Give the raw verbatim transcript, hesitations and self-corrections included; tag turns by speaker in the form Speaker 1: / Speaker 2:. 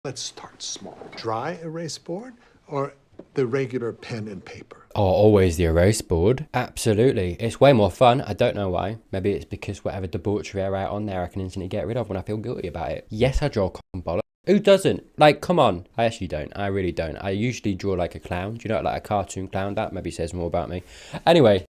Speaker 1: Let's start small. Dry erase board or the regular pen and paper?
Speaker 2: Oh, always the erase board. Absolutely. It's way more fun. I don't know why. Maybe it's because whatever debauchery I write on there, I can instantly get rid of when I feel guilty about it. Yes, I draw cotton bollock. Who doesn't? Like, come on. I actually don't. I really don't. I usually draw like a clown. Do you know, like a cartoon clown? That maybe says more about me. Anyway.